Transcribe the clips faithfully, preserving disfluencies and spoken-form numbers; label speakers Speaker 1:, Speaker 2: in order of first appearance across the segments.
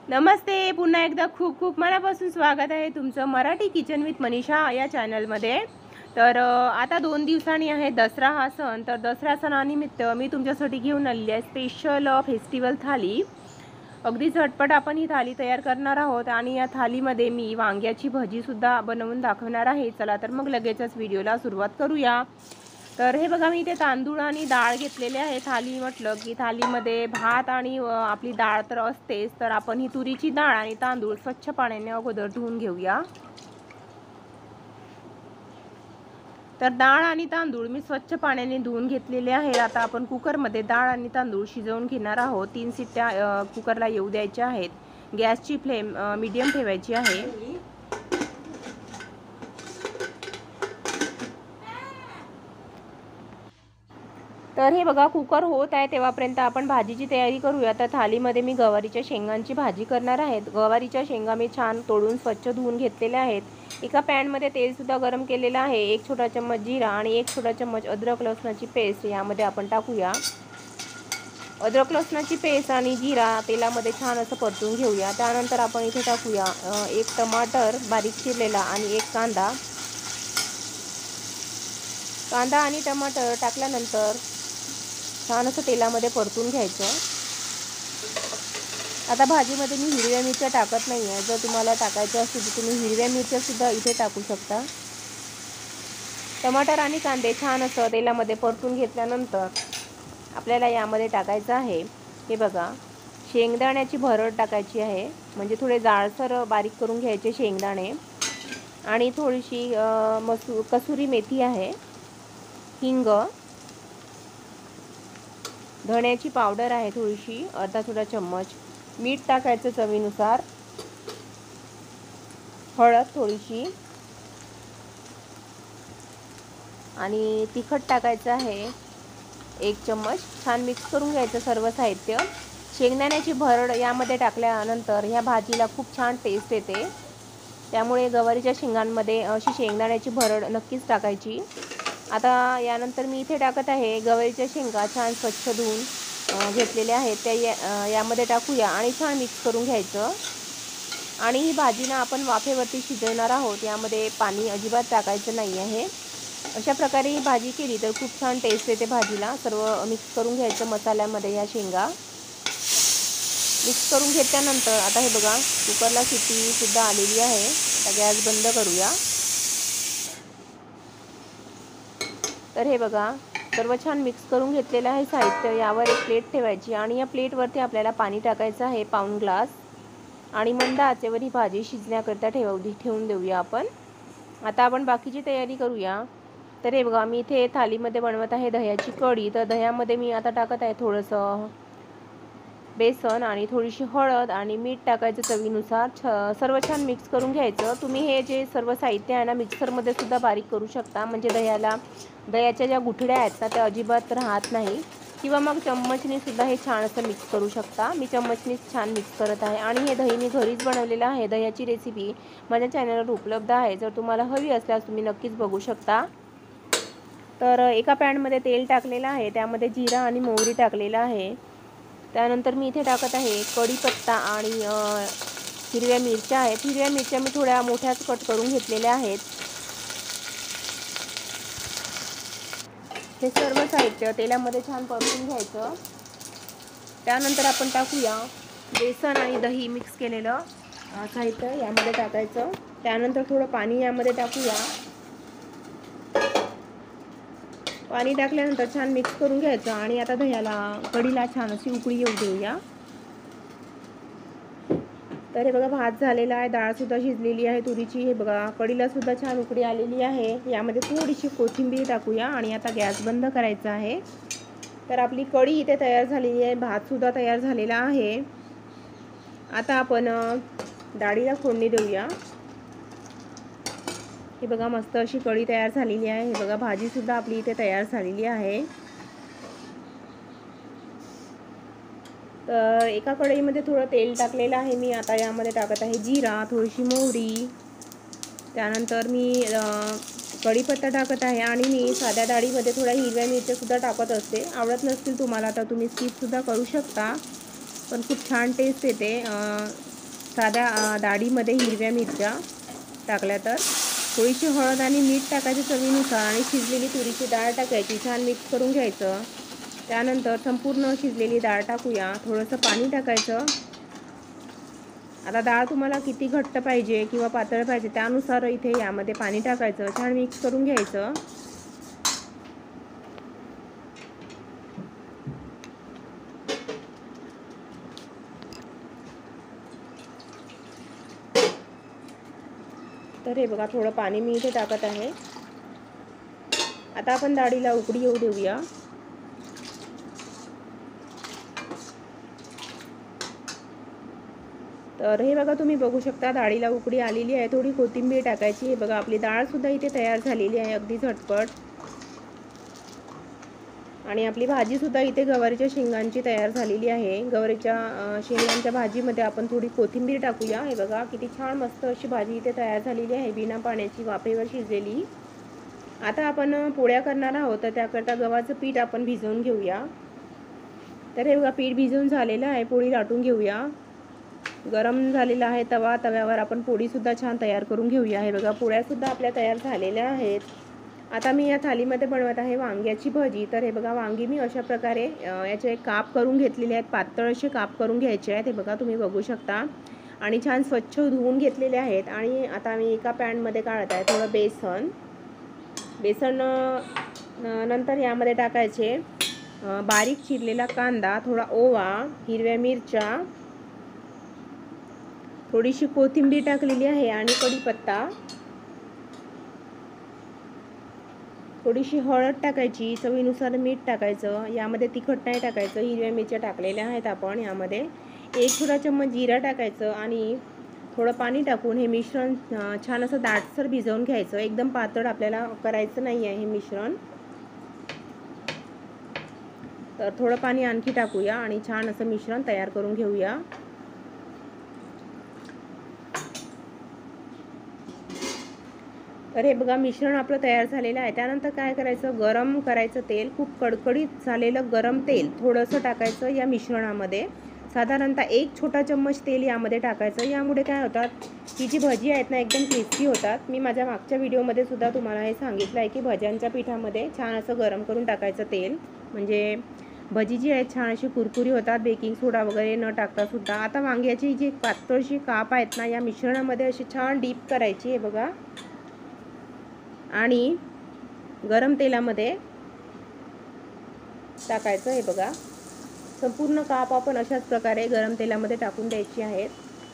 Speaker 1: नमस्ते, पुन्हा एकदा खूप खूप मनापासून स्वागत आहे तुमचं मराठी किचन विथ मनीषा या चॅनलमध्ये। तर आता दोन दिवसांनी आहे दसरा हा सण। तर दसरा सणानिमित्त मी तुमच्यासाठी घेऊन आलेली आहे स्पेशल फेस्टिवल थाली। अगदी झटपट आपण ही थाली तयार करणार आहोत आणि या थालीमध्ये मी वांग्याची भजीसुद्धा बनवून दाखवणार आहे। चला तर मग लगेचच व्हिडिओला सुरुवात करूया। तर हे बघा, मी इथे तांदूळ आणि डाळ घेतलेले आहे। थाली म्हटलं की थालीमध्ये भात आणि आपली डाळ तर असतेच, तर आपण ही तुरीची डाळ आणि तांदूळ स्वच्छ पाण्याने अगोदर धुवून घेऊया। तर डाळ आणि तांदूळ मी स्वच्छ पाण्याने धुवून घेतलेले आहे। आता आपण कुकरमध्ये डाळ आणि तांदूळ शिजवून घेणार आहोत। तीन शिट्ट्या कुकरला येऊ द्यायच्या आहेत। गॅसची फ्लेम मीडियम ठेवायची आहे। तर हे बघा, कुकर होत आहे तेव्हापर्यंत आपण भाजीची तयारी करूया। तर थालीमध्ये मी गवारीच्या शेंगांची भाजी करणार आहे। गवारीच्या शेंगा मी छान तोडून स्वच्छ धुवून घेतलेल्या आहेत। एका पॅनमध्ये तेलसुद्धा गरम केलेलं आहे। एक छोटा चम्मच जिरा आणि एक छोटा चम्मच अद्रक लसणाची पेस्ट यामध्ये आपण टाकूया। अद्रक लसणाची पेस्ट आणि जिरा तेलामध्ये छान असं परतून घेऊया। त्यानंतर आपण इथे टाकूया एक टमाटर बारीक चिरलेला आणि एक कांदा। कांदा आणि टमाटर टाकल्यानंतर छान असं तेलामध्ये परतून घ्यायचं। आता भाजीमध्ये मी हिरव्या मिरच्या टाकत नाही आहे। जर तुम्हाला टाकायचं असेल तर तुम्ही हिरव्या मिरच्यासुद्धा इथे टाकू शकता। टमाटर आणि कांदे छान असं तेलामध्ये परतून घेतल्यानंतर आपल्याला यामध्ये टाकायचं आहे, हे बघा, शेंगदाण्याची भरड टाकायची आहे। म्हणजे थोडे जाडसर बारीक करून घ्यायचे शेंगदाणे आणि थोडीशी मसू कसुरी मेथी आहे, हिंग, धण्याची पावडर आहे थोडीशी, अर्धा छोटा चम्मच, मीठ टाकायचं चवीनुसार, हळद थोडीशी आणि तिखट टाकायचं आहे एक चम्मच। छान मिक्स करून घ्यायचं सर्व साहित्य। शेंगदाण्याची भरड यामध्ये टाकल्यानंतर ह्या भाजीला खूप छान टेस्ट येते, त्यामुळे गवारीच्या शेंगांमध्ये अशी शेंगदाण्याची भरड नक्कीच टाकायची। आता यानंतर मी इथे टाकत आहे गवारीच्या शेंगा छान स्वच्छ धुवून घेतलेल्या आहेत, त्या या यामध्ये टाकूया आणि छान मिक्स करून घ्यायचं। आणि ही भाजी ना आपण वाफेवरती शिजवणार आहोत, यामध्ये पाणी अजिबात टाकायचं नाही आहे। अशा प्रकारे ही भाजी केली तर खूप छान टेस्ट येते भाजीला। सर्व मिक्स करून घ्यायचं मसाल्यामध्ये या शेंगा मिक्स करून घेतल्यानंतर आता हे बघा, कुकरला शिट्टीसुद्धा आलेली आहे। आता गॅस बंद करूया। तर हे बघा, सर्व छान मिक्स करून घेतलेलं आहे साहित्य। यावर एक प्लेट ठेवायची आणि या प्लेटवरती आपल्याला पाणी टाकायचं आहे पाऊण ग्लास आणि मंद आचेवर ही भाजी शिजण्याकरता ठेवू ठेवून देऊया आपण। आता आपण बाकीची तयारी करूया। तर हे बघा, मी इथे थालीमध्ये बनवत आहे दह्याची कढी। तर दह्यामध्ये मी आता टाकत आहे थोडंसं बेसन आणि थोडीशी हळद आणि मीठ टाकायचं चवीनुसार। छ सर्व छान मिक्स करून घ्यायचं। तुम्ही हे जे सर्व साहित्य आहे ना मिक्सरमध्ये सुद्धा बारीक करू शकता, म्हणजे दह्याला दह्याच्या ज्या गुठळ्या आहेत ना त्या अजिबात राहत नाही, किंवा मग चम्मचने सुद्धा हे छान असं मिक्स करू शकता। मी चम्मचनीच छान मिक्स करत आहे आणि हे दही मी घरीच बनवलेलं आहे। दह्याची रेसिपी माझ्या चॅनलवर उपलब्ध आहे, जर तुम्हाला हवी असल्यास तुम्ही नक्कीच बघू शकता। तर एका पॅनमध्ये तेल टाकलेलं आहे, त्यामध्ये जिरा आणि मोहरी टाकलेला आहे। त्यानंतर मी इथे टाकत आहे कढीपत्ता आणि हिरव्या मिरच्या आहेत। हिरव्या मिरच्या मी थोड्या मोठ्याच कट करून घेतलेल्या आहेत। हे सर्व साहित्य तेलामध्ये छान परतून घ्यायचं। त्यानंतर आपण टाकूया बेसन आणि दही मिक्स केलेलं साहित्य यामध्ये टाकायचं। त्यानंतर थोडं पाणी यामध्ये टाकूया। पाणी टाकल्यानंतर छान मिक्स करून घ्यायचं आणि आता दह्याला कढीला छान अशी उकळी येऊ देऊया। तर हे बघा, भात झालेला आहे, डाळसुद्धा शिजलेली आहे तुरीची। हे बघा, कढीला सुद्धा छान उकळी आलेली आहे। यामध्ये थोडीशी कोथिंबीर टाकूया आणि आता गॅस बंद करायचा आहे। तर आपली कढी इथे तयार झालेली आहे, भातसुद्धा तयार झालेला आहे। आता आपण डाळीला फोडणी देऊया। हे बघा, मस्त अशी कढी तयार झालेली आहे। हे बघा, भाजीसुद्धा आपली इथे तयार झालेली आहे। तर एका कढईमध्ये थोडं तेल टाकलेलं आहे मी। आता यामध्ये टाकत आहे जिरा, थोडीशी मोहरी, त्यानंतर मी कढीपत्ता टाकत आहे आणि मी साध्या डाळीमध्ये थोड्या हिरव्या मिरच्यासुद्धा टाकत असते। आवडत नसतील तुम्हाला तर तुम्ही स्किपसुद्धा करू शकता, पण खूप छान टेस्ट येते। साध्या डाळीमध्ये हिरव्या मिरच्या टाकल्या तर थोडीशी हळद आणि मीठ टाकायचं चवीनुसार आणि शिजलेली तुरीची डाळ टाकायची, छान मिक्स करून घ्यायचं। त्यानंतर संपूर्ण शिजलेली डाळ टाकूया, थोडंसं पाणी टाकायचं। आता डाळ तुम्हाला किती घट्ट पाहिजे किंवा पातळ पाहिजे त्यानुसार इथे यामध्ये पाणी टाकायचं, छान मिक्स करून घ्यायचं। तर हे बघा थोडं पाणी मी इथे टाकत आहे। आता आपण डाळीला उकळी येऊ देऊया। तर हे बघा तुम्ही बघू शकता डाळीला उकळी आलेली आहे, थोडी कोथिंबीर टाकायची। हे बघा आपली डाळ सुद्धा इथे तयार झालेली आहे अगदी झटपट। आणि आपली भाजी सुद्धा इथे गवारीच्या शेंगांची तयार झालेली आहे। गवारीच्या शेंगांच्या भाजीमध्ये आपण थोडी कोथिंबीर टाकूया। हे बघा किती छान मस्त अशी भाजी इथे तयार झालेली आहे, बिना पाण्याची वाफेवर शिजलेली। आता आपण पोळ्या करणार आहोत, तर त्याकरता गव्हाचं पीठ आपण भिजवून घेऊया। तर हे बघा पीठ भिजवून झालेलं आहे, पोळी लाटून घेऊया। गरम झालेला आहे तवा, तव्यावर आपण पोळी सुद्धा छान तयार करून घेऊया। हे बघा पोळ्या सुद्धा आपल्या तयार झालेल्या आहेत। आता मी या थालीमध्ये बनवत आहे वांग्याची भजी। तर हे बघा वांगी मी अशा प्रकारे याचे काप करून घेतलेले आहेत, पातळ असे काप करून घ्यायचे आहेत। हे बघा तुम्ही बघू शकता आणि छान स्वच्छ धुवून घेतलेले आहेत। आणि आता मी एका पॅनमध्ये काढत आहे थोडं बेसन। बेसन नंतर यामध्ये टाकायचे बारीक चिरलेला कांदा, थोडा ओवा, हिरव्या मिरच्या, थोडीशी कोथिंबीर टाकलेली आहे आणि कढीपत्ता, थोडीशी हळद टाकायची, चवीनुसार मीठ टाकायचं। यामध्ये तिखट नाही टाकायचं, हिरव्या मिरच्या टाकलेल्या आहेत आपण। यामध्ये एक छोटा चम्मच जिरा टाकायचं आणि थोडं पाणी टाकून हे मिश्रण छान असं दाटसर भिजवून घ्यायचं। एकदम पातळ आपल्याला करायचं नाही आहे हे मिश्रण। तर थोडं पाणी आणखी टाकूया आणि छान असं मिश्रण तयार करून घेऊया। तर हे बघा मिश्रण आपलं तयार झालेलं आहे। त्यानंतर काय करायचं, गरम करायचं तेल, खूप कडकडीत झालेलं गरम तेल थोडंसं टाकायचं या मिश्रणामध्ये। साधारणतः एक छोटा चम्मच तेल यामध्ये टाकायचं। यामुळे काय होतात ही जी भजी आहेत ना एकदम क्रिस्पी होतात। मी माझ्या मागच्या व्हिडिओमध्ये सुद्धा तुम्हाला हे सांगितलं आहे की भज्यांच्या पिठामध्ये छान असं गरम करून टाकायचं तेल, म्हणजे भजी जी आहेत छान अशी कुरकुरी होतात, बेकिंग सोडा वगैरे न टाकता सुद्धा। आता वांग्याची जी पातळशी काप आहेत ना या मिश्रणामध्ये अशी छान डीप करायची। हे बघा आणि गरम तेलामध्ये टाकायचं। हे बघा संपूर्ण काप आपण अशाच प्रकारे गरम तेलामध्ये टाकून द्यायची आहेत।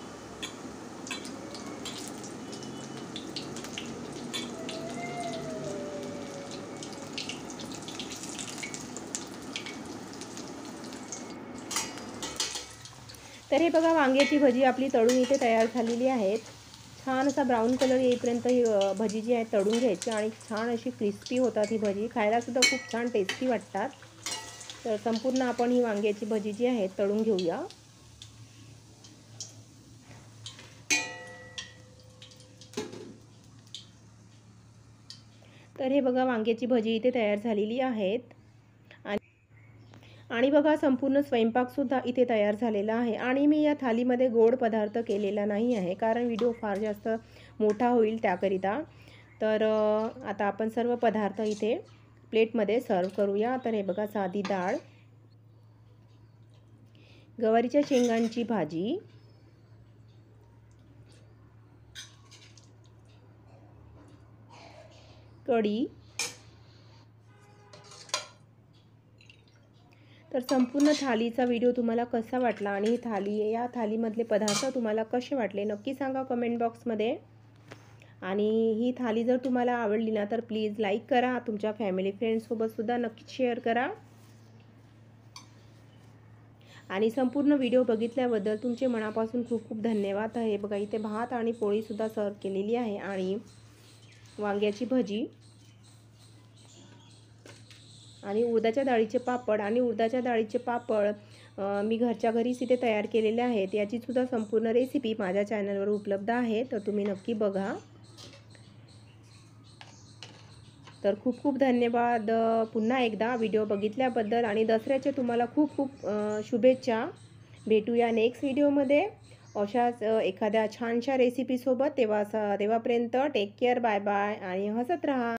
Speaker 1: तर हे बघा वांग्याची भजी आपली तळून इथे तयार झालेली आहेत। छान असा ब्राऊन कलर येईपर्यंत ही भजी जी आहे तळून घ्यायची आणि छान अशी क्रिस्पी होतात ही भजी, खायला सुद्धा खूप छान टेस्टी वाटतात। तर संपूर्ण आपण ही वांग्याची भजी जी आहे तळून घेऊया। तर हे बघा वांग्याची भजी इथे तयार झालेली आहेत आणि बघा संपूर्ण स्वयंपाकसुद्धा इथे तयार झालेला आहे। आणि मी या थालीमध्ये गोड पदार्थ केलेला नाही आहे, कारण व्हिडिओ फार जास्त मोठा होईल त्याकरिता। तर आता आपण सर्व पदार्थ इथे प्लेटमध्ये सर्व करूया। तर हे बघा साधी डाळ, गवारीच्या शेंगांची भाजी, कढी। तर संपूर्ण थालीचा व्हिडिओ तुम्हाला कसा वाटला आणि थाली या थालीमधले पदार्थ तुम्हाला कसे वाटले नक्की सांगा कमेंट बॉक्समध्ये। आणि ही थाली जर तुम्हाला आवडली ना तर प्लीज लाईक करा, तुमच्या फॅमिली फ्रेंड्ससोबत सुद्धा नक्की शेअर करा। आणि संपूर्ण व्हिडिओ बघितल्याबद्दल तुमचे मनापासून खूप खूप धन्यवाद। आहे बघा इथे भात आणि पोळी सुद्धा सर्व केलेली आहे आणि वांग्याची भजी आणि उडदाच्या डाळीचे पापड आणि उडदाच्या डाळीचे पापड मी घरच्या घरीच इथे तयार केलेले आहेत। याची सुद्धा संपूर्ण रेसिपी माझ्या चॅनलवर उपलब्ध आहे, तर तुम्ही नक्की बघा। तर खूप खूप धन्यवाद पुन्हा एकदा व्हिडिओ बघितल्याबद्दल आणि दसऱ्याच्या तुम्हाला खूप खूप शुभेच्छा। भेटूया नेक्स्ट व्हिडिओमध्ये। अशाच एखाद्या छानशा रेसिपीसोबत. तेव्हा तेव्हापर्यंत टेक केअर, बाय बाय आणि हसत राहा.